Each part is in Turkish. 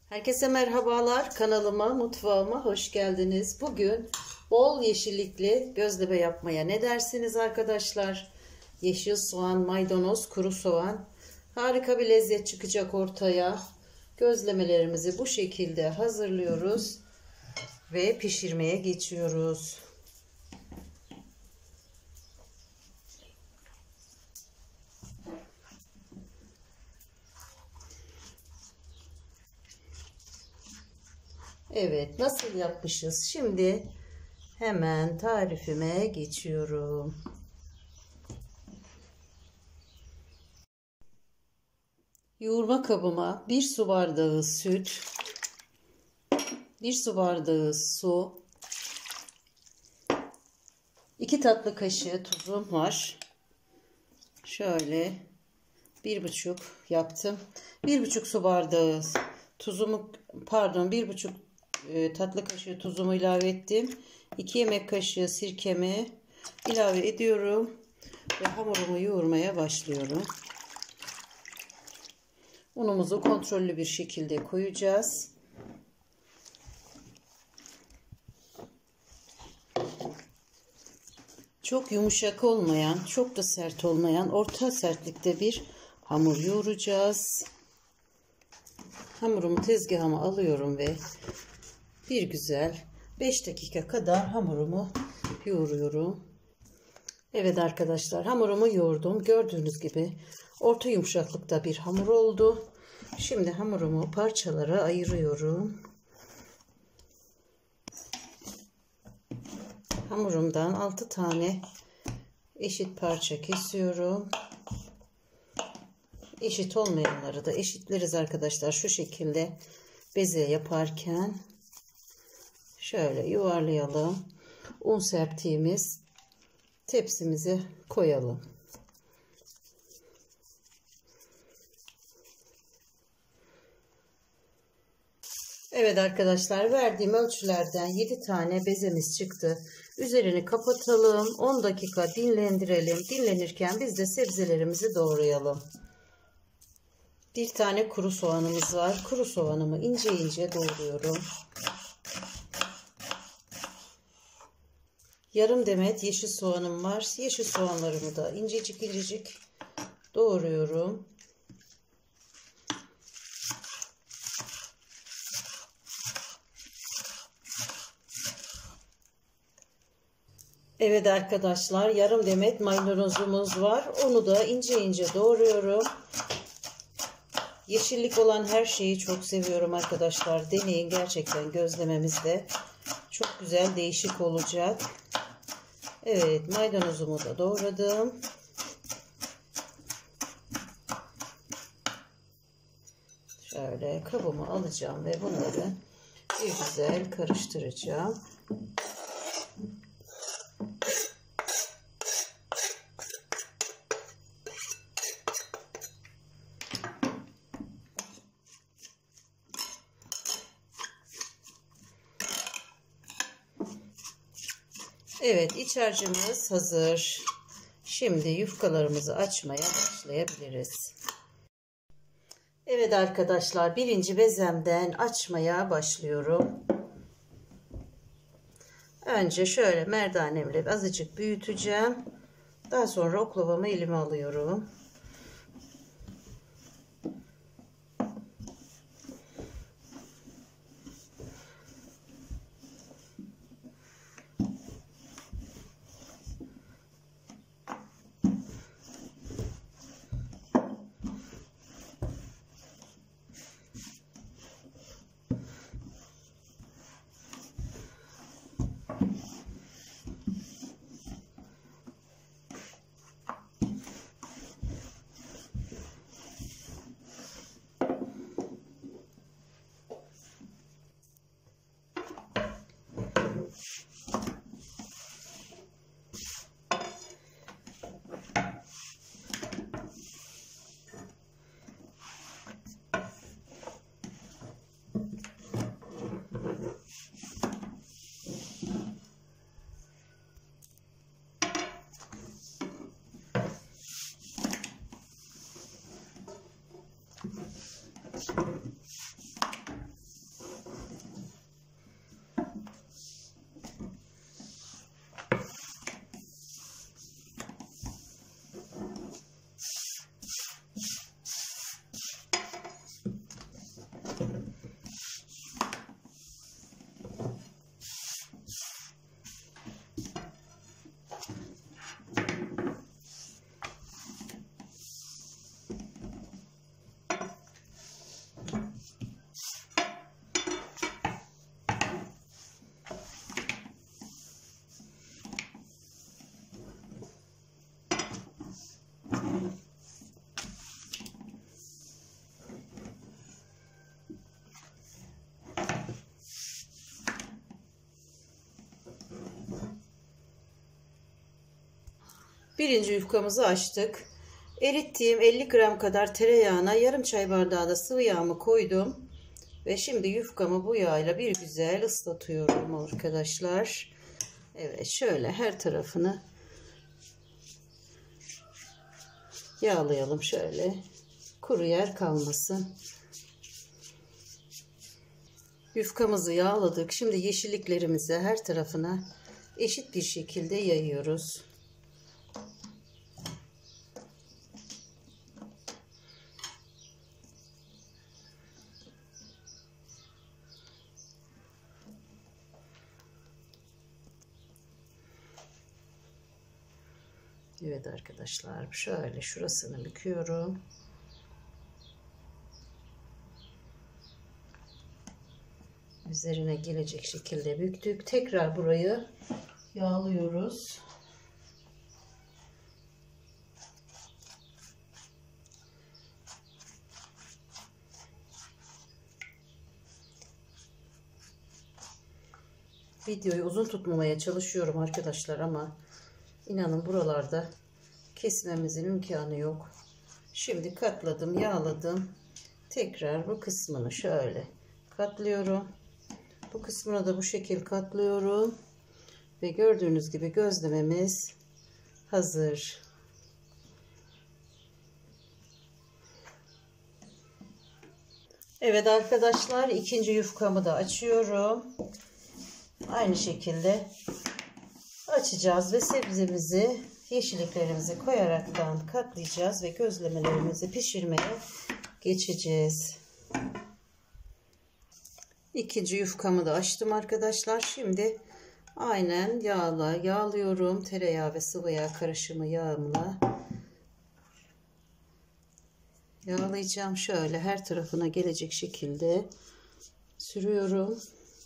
Herkese merhabalar. Kanalıma, mutfağıma hoş geldiniz. Bugün bol yeşillikli gözleme yapmaya ne dersiniz arkadaşlar? Yeşil soğan, maydanoz, kuru soğan. Harika bir lezzet çıkacak ortaya. Gözlemelerimizi bu şekilde hazırlıyoruz ve pişirmeye geçiyoruz. Evet, nasıl yapmışız? Şimdi hemen tarifime geçiyorum. Yoğurma kabıma 1 su bardağı süt, 1 su bardağı su, 2 tatlı kaşığı tuzum var. Şöyle 1,5 yaptım. 1,5 su bardağı tuzumu, pardon 1,5 tatlı kaşığı tuzumu ilave ettim. 2 yemek kaşığı sirkemi ilave ediyorum ve hamurumu yoğurmaya başlıyorum. Unumuzu kontrollü bir şekilde koyacağız. Çok yumuşak olmayan, çok da sert olmayan, orta sertlikte bir hamur yoğuracağız. Hamurumu tezgahıma alıyorum ve bir güzel 5 dakika kadar hamurumu yoğuruyorum. Evet arkadaşlar, hamurumu yoğurdum. Gördüğünüz gibi orta yumuşaklıkta bir hamur oldu. Şimdi hamurumu parçalara ayırıyorum. Hamurumdan 6 tane eşit parça kesiyorum. Eşit olmayanları da eşitleriz arkadaşlar. Şu şekilde beze yaparken şöyle yuvarlayalım. Un serptiğimiz tepsimize koyalım. Evet arkadaşlar, verdiğim ölçülerden 7 tane bezemiz çıktı. Üzerini kapatalım. 10 dakika dinlendirelim. Dinlenirken biz de sebzelerimizi doğrayalım. Bir tane kuru soğanımız var. Kuru soğanımı ince ince doğruyorum. Yarım demet yeşil soğanım var. Yeşil soğanlarımı da incecik incecik doğruyorum. Evet arkadaşlar, yarım demet maydanozumuz var. Onu da ince ince doğruyorum. Yeşillik olan her şeyi çok seviyorum arkadaşlar. Deneyin, gerçekten gözlememizde çok güzel, değişik olacak. Evet, maydanozumu da doğradım. Şöyle kabıma alacağım ve bunları bir güzel karıştıracağım. Evet, iç harcımız hazır. Şimdi yufkalarımızı açmaya başlayabiliriz. Evet arkadaşlar, birinci bezemden açmaya başlıyorum. Önce şöyle merdanemle azıcık büyüteceğim. Daha sonra oklavamı elime alıyorum. Birinci yufkamızı açtık. Erittiğim 50 gram kadar tereyağına yarım çay bardağı da sıvı yağımı koydum. Ve şimdi yufkamı bu yağla bir güzel ıslatıyorum arkadaşlar. Evet, şöyle her tarafını yağlayalım şöyle. Kuru yer kalmasın. Yufkamızı yağladık. Şimdi yeşilliklerimizi her tarafına eşit bir şekilde yayıyoruz. Evet arkadaşlar, şöyle şurasını büküyorum. Üzerine gelecek şekilde büktük. Tekrar burayı yağlıyoruz. Videoyu uzun tutmamaya çalışıyorum arkadaşlar ama inanın buralarda kesmemizin imkanı yok. Şimdi katladım, yağladım. Tekrar bu kısmını şöyle katlıyorum. Bu kısmına da bu şekil katlıyorum. Ve gördüğünüz gibi gözlememiz hazır. Evet arkadaşlar, ikinci yufkamı da açıyorum. Aynı şekilde açacağız ve sebzemizi, yeşilliklerimizi koyaraktan katlayacağız ve gözlemelerimizi pişirmeye geçeceğiz. İkinci yufkamı da açtım arkadaşlar. Şimdi aynen yağlıyorum. Tereyağı ve sıvı yağ karışımı yağımla yağlayacağım. Şöyle her tarafına gelecek şekilde sürüyorum.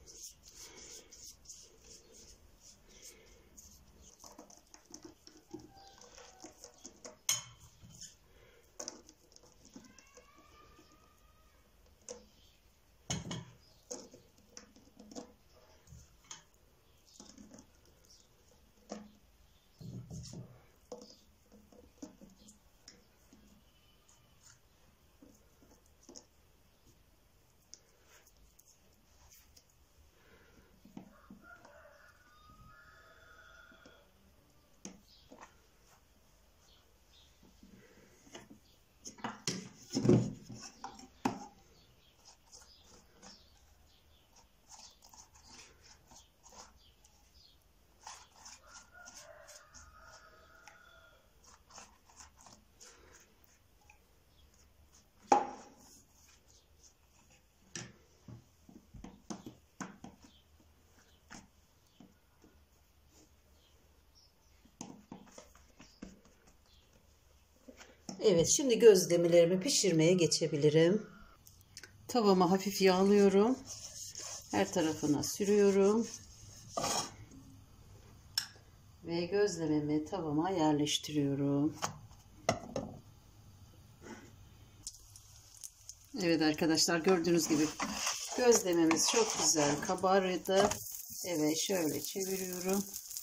Evet, şimdi gözlemelerimi pişirmeye geçebilirim. Tavama hafif yağlıyorum. Her tarafına sürüyorum. Ve gözlememi tavama yerleştiriyorum. Evet arkadaşlar, gördüğünüz gibi gözlememiz çok güzel kabardı. Evet, şöyle çeviriyorum.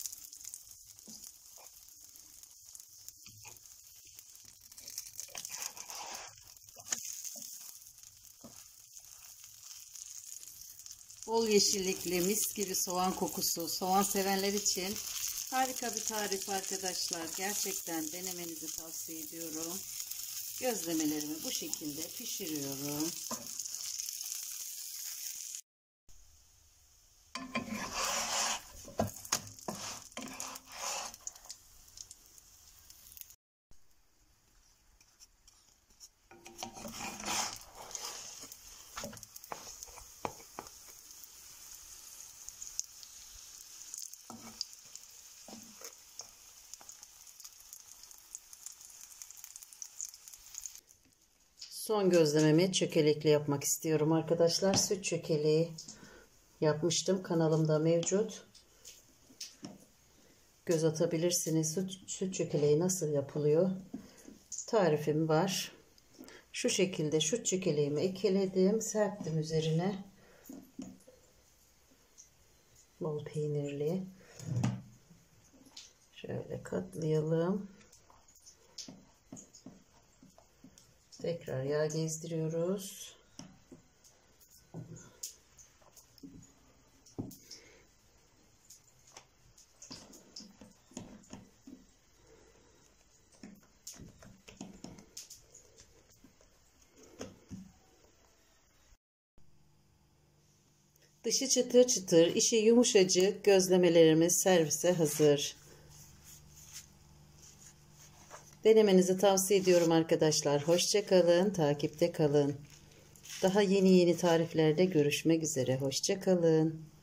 Bol yeşillikli, mis gibi soğan kokusu, soğan sevenler için harika bir tarif arkadaşlar. Gerçekten denemenizi tavsiye ediyorum. Gözlemelerimi bu şekilde pişiriyorum. Son gözlememi çökelekli yapmak istiyorum arkadaşlar. Süt çökeleği yapmıştım. Kanalımda mevcut. Göz atabilirsiniz. Süt çökeleği nasıl yapılıyor? Tarifim var. Şu şekilde süt çökeleğimi ekledim. Serptim üzerine. Bol peynirli. Şöyle katlayalım. Tekrar yağ gezdiriyoruz. Dışı çıtır çıtır, içi yumuşacık gözlemelerimiz servise hazır. Denemenizi tavsiye ediyorum arkadaşlar. Hoşça kalın, takipte kalın. Daha yeni tariflerde görüşmek üzere. Hoşça kalın.